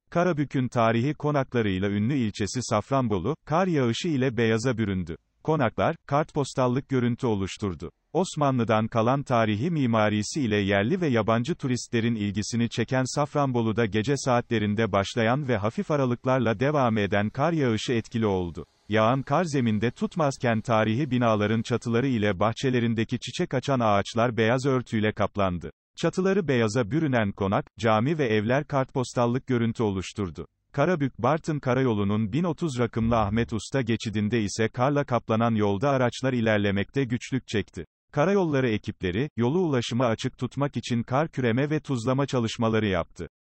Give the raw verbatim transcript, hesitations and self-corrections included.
Karabük'ün tarihi konaklarıyla ünlü ilçesi Safranbolu, kar yağışı ile beyaza büründü. Konaklar, kartpostallık görüntü oluşturdu. Osmanlı'dan kalan tarihi mimarisi ile yerli ve yabancı turistlerin ilgisini çeken Safranbolu'da gece saatlerinde başlayan ve hafif aralıklarla devam eden kar yağışı etkili oldu. Yağan kar zeminde tutmazken tarihi binaların çatıları ile bahçelerindeki çiçek açan ağaçlar beyaz örtüyle kaplandı. Çatıları beyaza bürünen konak, cami ve evler kartpostallık görüntü oluşturdu. Karabük-Bartın Karayolu'nun bin otuz rakımlı Ahmet Usta geçidinde ise karla kaplanan yolda araçlar ilerlemekte güçlük çekti. Karayolları ekipleri, yolu ulaşıma açık tutmak için kar küreme ve tuzlama çalışmaları yaptı.